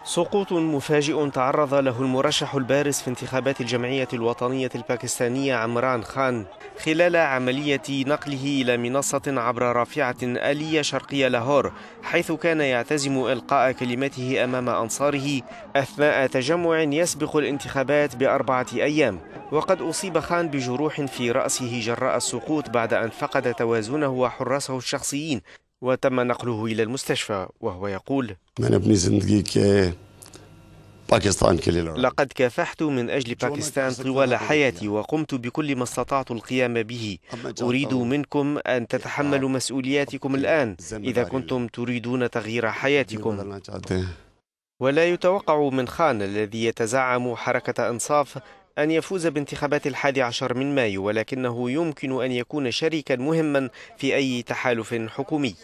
سقوط مفاجئ تعرض له المرشح البارز في انتخابات الجمعية الوطنية الباكستانية عمران خان خلال عملية نقله إلى منصة عبر رافعة آلية شرقي لاهور، حيث كان يعتزم إلقاء كلمته أمام أنصاره أثناء تجمع يسبق الانتخابات ب4 أيام. وقد أصيب خان بجروح في رأسه جراء السقوط بعد أن فقد توازنه وحراسه الشخصيين، وتم نقله إلى المستشفى وهو يقول: لقد كافحت من أجل باكستان طوال حياتي وقمت بكل ما استطعت القيام به. أريد منكم أن تتحملوا مسؤولياتكم الآن إذا كنتم تريدون تغيير حياتكم. ولا يتوقع من خان الذي يتزعم حركة إنصاف أن يفوز بانتخابات 11 من مايو، ولكنه يمكن أن يكون شريكا مهما في أي تحالف حكومي.